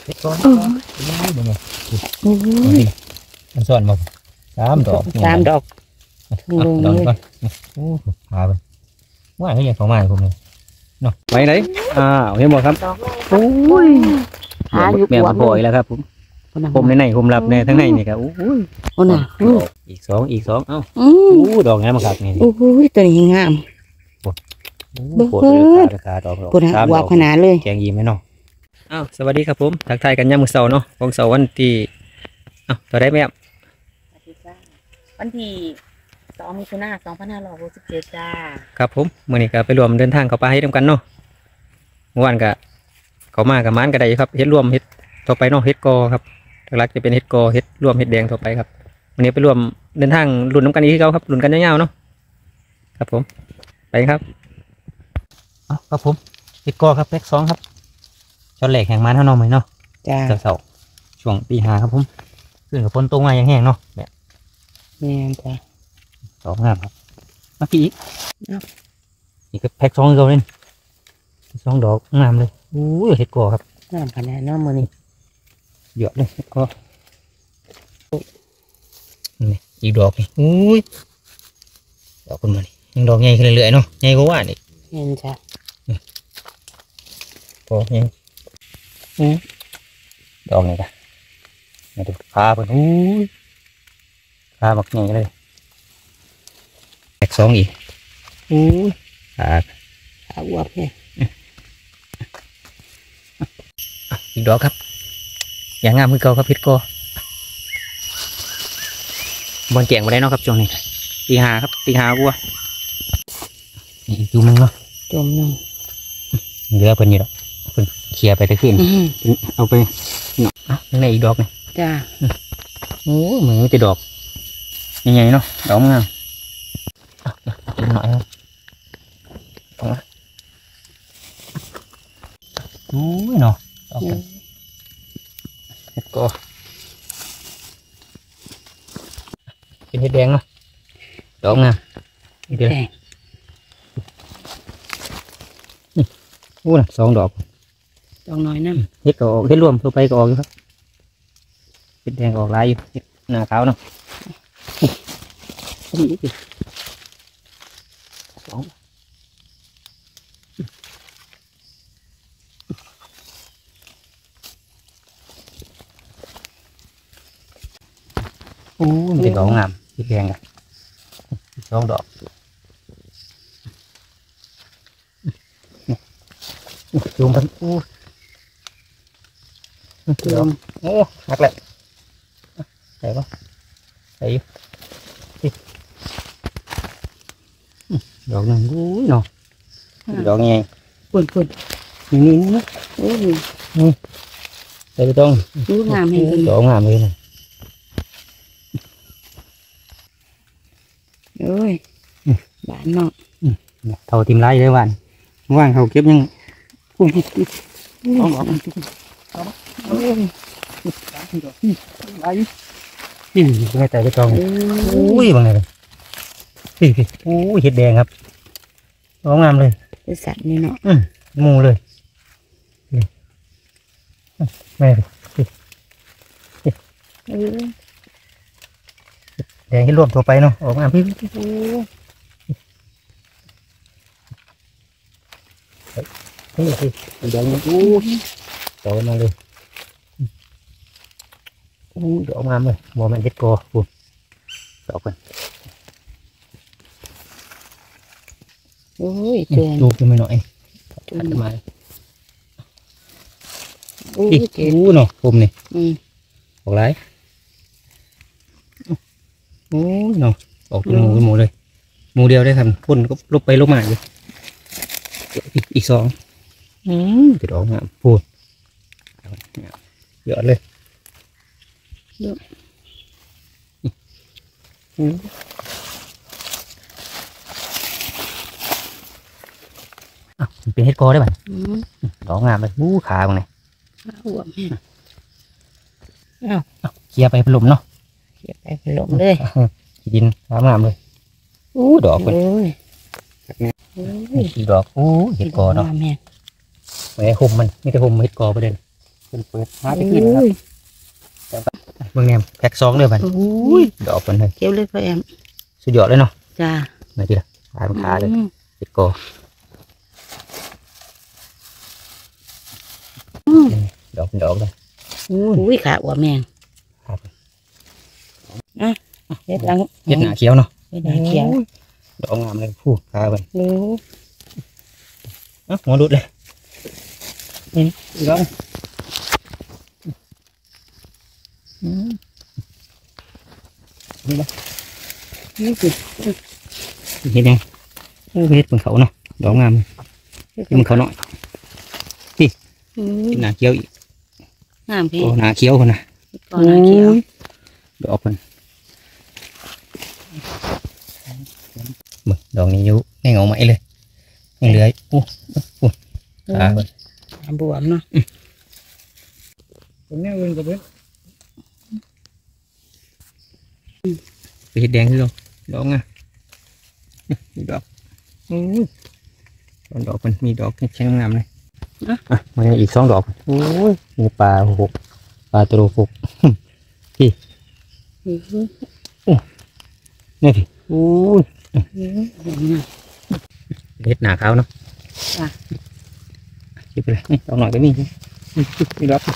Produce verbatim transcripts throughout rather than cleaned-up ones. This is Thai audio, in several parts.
เฮ็ดก้อนนี่ดูนี่มันซ่อนบ่สามดอกสามดอกลงเลยโอ้หาไปว่าเขาอยากเข้ามาผมเลยเนาะไปไหนอ้าวเห็นบ่ครับโอ้ยหาอยู่แม่บ่อยแล้วครับผมผมในในผมรับในทั้งในนี่ครับโอ้ยโอ้น่ะอีกสองอีกสองเอ้าโอ้ดอกงามมากครับนี่โอ้ยตัวนี้งามปวดเลยขาขาดอกปวดหัวขนาดเลยแกงยิ้มไหมเนาะอ้าวสวัสดีครับผมทักทายกันยามมื้อเช้าเนาะของเสาร์วันที่อ้าวต่อได้ไหมครับวันที่สองมิถุนายนสองพันห้าร้อยหกสิบเจ็ดจ้าครับผมมื้อนี้ก็ไปรวมเดินทางเข้าป่าให้ทำกันเนาะเมื่อวานก็เขามากับมันก็ได้ครับเฮ็ดรวมเฮ็ดต่อไปเนาะเฮ็ดกอครับหลักๆจะเป็นเฮ็ดกอเฮ็ดรวมเฮ็ดแดงต่อไปครับวันนี้ไปรวมเดินทางรุ่นน้ำกันอีกเขาครับรุ่นกันยาวๆเนาะครับผมไปครับอ๋อครับผมเฮ็ดกอครับแพ็กสองครับช้อนแหลกแห่งมันเท่าน้องไหมเนาะจ้าเสาๆช่วงตีห้าครับผมขึ้นกับฝนตกมาอย่างแห้งเนาะแบบนี่จ้าสองงามครับมาพี่อีกนี่ก็แพ็กสองเขาเลยสองดอกงามเลยโอ้ยเฮ็ดกอครับงามขนาดน้ำมือนี่เยอะเลยเฮ็ดกอนี่อีกดอกนี่โอ้ยดอกคนมานี่ยังดอกใหญ่ขึ้นเรื่อยๆเนาะใหญ่กว่านี่เห็นจ้ะพอยังดอกนี่กันมาดูพาไปโอ้ยพาบักใหญ่เลยแพ็กสองอีกโอ้ยขาขาอวบเนี่ยอีกดอกครับอย่างงามคือเก่าครับเพชรกอบอลแจงมาได้เนาะครับช่วงนี้ตีหาครับตีหาวัวอีกจุ่มนึงเนาะจุ่มนึงเหลือเพิ่นอยู่ดอกเพิ่นเคลียร์ไปตะขึ้นเอาไปเนาะอ่ะยังไงอีกดอกนี่จ้าโอ้เหมือนจะดอกยังไงเนาะดอกงามกินหน่อยครับโอ้ยเนาะดอกกันเฮ็ดกอเป็นเห็ดแดงเนาะดอกงามนี่เดียวโอ้สองดอกดอกน้อยน้ำเห็ดก็ออกเห็ดรวมทั่วไปก็ออกอยู่ครับเห็ดแดงออกหลายอยู่เห็ดหน้าขาวเนาะสองโอ้มันเป็นดอกงามเห็ดแดงกันสองดอกจูงพันโอ้จูงโอ้หักเลยใส่ปะใส่ดอกหนึ่งโอ้ยเนาะดอกไงปุ่นปุ่นนี่นี่นี่โอ้ยนี่ใส่ไปตรงดูงามเห็นดอกงามเลยนะโอ้ยบานเนาะเท่าติมไล่เลยวันว่างเขาเก็บยังพุ่งเอาหรอนี่ไม่แต่ไปตรงอุ้ยบางไงเลยพี่พี่โอ้ยเห็ดแดงครับดอกงามเลยเป็นสัตว์นี่เนาะมูเลยแม่แดงให้รวมตัวไปเนาะออกมาพี่นี่สิแดงโอ้ยโตมาเลยโอ้ยออกมาเลยบัวมันเด็ดกอปุ่นดอกกันโอ้ยเจนดูกันไปหน่อยขัดมาอีกอู้เนาะผมนี่ออกไรโอ้ยเนาะออกเป็นหมูเป็นหมูเลยหมูเดียวได้ครับพ่นก็ลุกไปลุกมาอยู่อีกสองอืมติดออกงามพูดเยอะเลยเยอะอ่ะเป็นเฮ็ดกอได้ป่ะดอกงามเลยบู๊ขาตรงไหนหัวแม่อ้าวเคลียร์ไปพลุมเนาะเคลียร์ไปพลุมเลยดินงามงามเลยอู้ดอกเลยอีกดอกอู้เห็ดกอเนาะแม่หุ่มมันไม่ได้หุ่มเห็ดกอไปเลยเป็นเปิดหาไปกินนะครับเบิ่งแนมแพ็กซองเลยบัดโอ้ยดอกมันเลยเก็บเลยพ่อแอมสุดยอดเลยเนาะจ้าไหนทีละขาเป็นขาเลยเห็ดกอดอกเป็นดอกเลยอุ้ยขาอัวแมงครับอ่ะเฮ็ดหลังเห็ดหนาเขียวเนาะเฮ็ดหนาเขียวดอกงามเลยผู้ขาไปรู้อ่ะหัวรุดเลยนี่อีกดอกนี่นะนี่สิเห็ดยังโอ้เห็ดบนเขาเนาะดอกงามเลยบนเขาเนาะอืมเห็ดหนาเขียวอีกงามพี่โอ้หนาเขียวคนนะก่อนหนาเขียวดอกมันเบิ่งดอกนี้อยู่ในเงาไหมเลยยังเหลือโอ้โอ้ขาเบิ่งบวมเนาะเป็นแนวอื่นกับเพื่อนไปเห็ดแดงคือเราดอกอ่ะนี่ดอกโอ้ยดอกมันมีดอกแข็งงามเลยอ่ะมันยังอีกสองดอกโอ้ยมีปลาหกปลาตัวหกพี่นี่พี่โอ้ยเห็ดหนาขาวเนาะคิดไปเลยนี่ดอกหน่อยก็มีนี่ดอก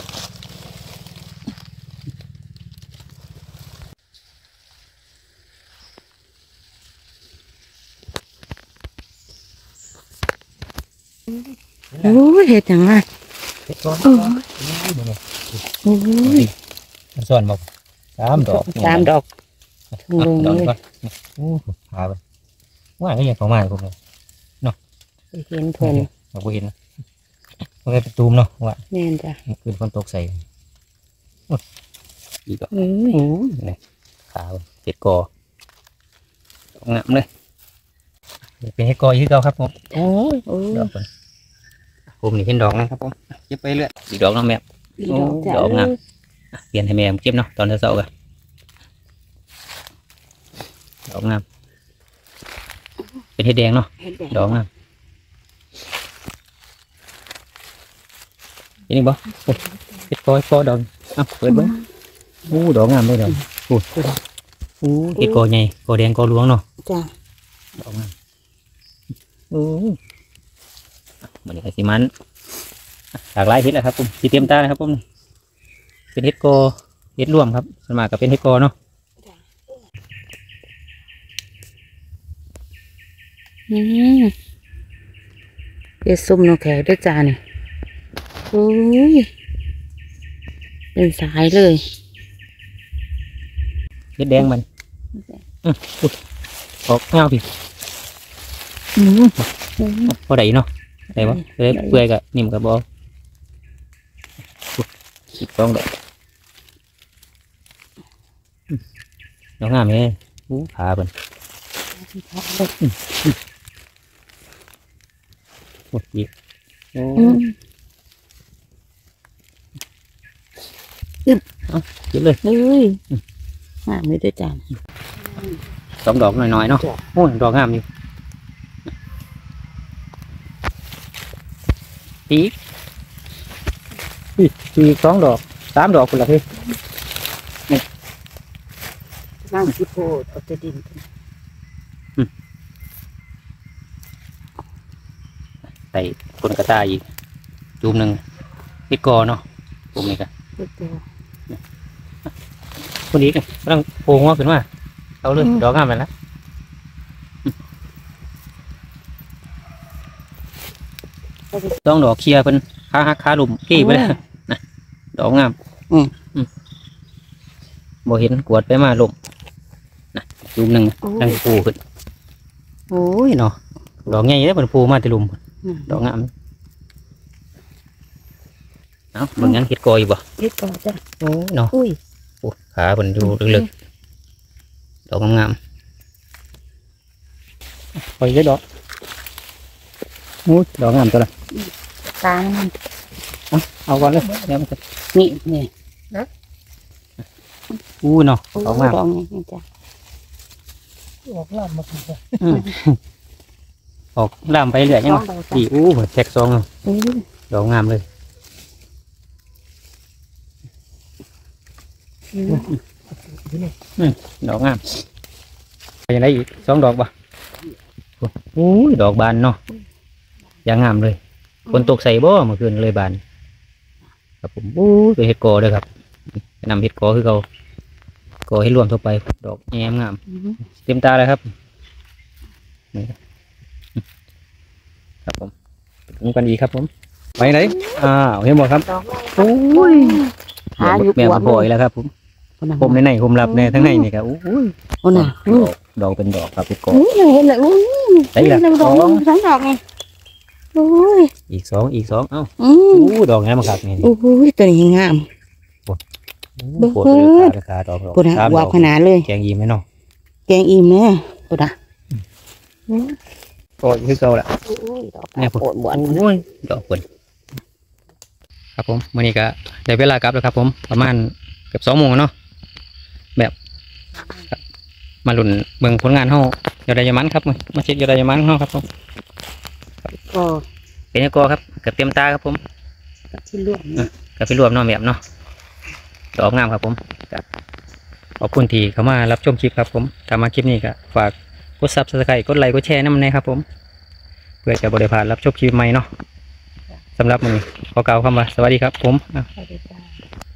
โอ้ยเฮ็ดจังไงเห็ดก้อนโอ้ยมันส่วนบอกสามดอกสามดอกดอกก่อนโอ้พาไปว่าก็ยังเข้ามาผมเลยเห็นเพิ่นเราก็เห็นมันเป็นตูมเนาะว่าแม่นจ้ะคืนฝนตกใส่อีกดอกอืมโอ้ยนี่ขาวเห็ดกอดอกงามเลยเป็นเห็ดกออีกแล้วครับผมโอ้ยโอ้ยดอกคนผมนี่เห็นดอกนะครับผมเก็บไปเรื่อยอีกดอกน้องแม่ดอกจ้ะดอกงาม เปลี่ยนให้แม่เก็บเนาะตอนเช้าๆกันดอกงามเป็นเห็ดแดงเนาะเฮ็ดแดงดอกงามเห็นอีกบ่โอ้เห็ดกอเห็ดกอดอกอ่ะเปิดเบิ่งโอ้ดอกงามเลยดอกโอ้โอ้เห็ดกอใหญ่กอแดงกอหลวงเนาะจ้ะดอกงามโอ้เหมือนกับสีมันหลากหลายเห็ดแหละครับผมสีเตรียมตานะครับผมเป็นเห็ดกอเห็ดร่วมครับส่วนมากก็เป็นเห็ดกอเนาะอืมเฮ็ดซุ่มนกแขกด้วยจ้านี่โอ้ยเป็นสายเลยเห็ดแดงมันอื้ออุ๊ยออกเงาพี่อืมพอได้เนาะได้บ่ได้เปื่อยกับนิ่มกับบอสิบสองดอกอื้อดอกงามเลยอู้ขาเพิ่นโอ้ยอีกโอ้อืมเก็บเลยเฮ้ยงามเลยด้วยจ้าสองดอกหน่อยๆเนาะโอ้ยดอกงามอยู่อีกอีกอีกสองดอกสามดอกคนละพี่นั่งที่โพดเอาแต่ดินใส่คนกระต่ายอีกจูมหนึ่งเห็ดกอเนาะผมนี่กันเฮ็ดเดียวคนนี้กำลังโผล่หัวขึ้นมาเอาเลยดอกงามไปแล้วต้องดอกเคลียร์เป็นค้าฮักค้าลุมขี้ไปแล้วนะดอกงามอืมบ่เห็นกวดไปมาลมนะจูมหนึ่งกำลังโผล่ขึ้นโอ้ยเนาะดอกใหญ่เลยมันโผล่มาแต่ลุมดอกงามเอาเบิ่งยังเห็ดกออยู่บ่เฮ็ดก่อนจ้ะโอ้ยเนาะอุ้ยโอ้ขาเพิ่นอยู่ลึกๆดอกงามๆปล่อยเลยดอกโอ้ยดอกงามตัวละตางมันเอาก่อนเลยเดี๋ยวมันจะนี่นี่อู้เนาะดอกงามดอกนี่จ้ะออกล่ามมาถึงจะอืมออกล่ามไปเรื่อยยังไงดอกดีอู้แท็กซองเอาอุ้ยดอกงามเลยดอกงามไปยังไงอีกสองดอกบ่โอ้ยดอกบานเนาะอย่างงามเลยฝนตกใส่บ่เมื่อคืนเลยบานครับผมโอ้ยไปเฮ็ดกอเลยครับนำเฮ็ดกอคือเขากอให้รวมทั่วไปดอกแง่งามเต็มตาเลยครับนี่ครับผมถึงกันอีกครับผมไปไหนอ้าวเห็นหมดครับดอกแรกโอ้ยหาอยู่แม่ปวมาดพอยแล้วครับผมผมในในผมรับในทั้งในนี่ครับโอ้ยโอ้น่ะดอกดอกเป็นดอกครับเป็นกออุ้ยเห็นเลยอุ้ยใช่ละดอกสองสองดอกไงโอ้ยอีกสองอีกสองเอ้าอืมโอ้ดอกงามมากครับนี่โอ้ยตัวนี้งาม เบิ่งปวดเลยขาขาดอกดอกปวดนะสามดวาอวกขนาดเลยแกงยิ้มไหมเนาะแกงอิ่มเนี่ยปวดอ่ะโอ้ยคือเก่าละโอ้ยดอกเนี่ยปวดบวดโอ้ยดอกปวดครับผมวันนี้ก็ได้เวลากลับแล้วครับผมประมาณเกือบสองโมงเนาะแบบครับมาลุ้นเบิ่งผลงานเฮายอดไดยามันครับมาเช็คยอดไดยามันเฮาครับผมก็เป็นยังกอครับเกือบเต็มตาครับผมกับที่ร่วมกับไปรวมเนาะแบบเนาะดอกงามครับผมก็ขอบคุณที่เข้ามารับชมคลิปครับผมถ้ามาคลิปนี้ก็ฝากกดซับสไครต์กดไลค์กดแชร์น้ำในครับผมเพื่อจะบริพลาดรับชมคลิปใหม่เนาะสำหรับมื้อนี้ขอกล่าวคำว่าสวัสดีครับผมอ่ะสวัสดีจ้า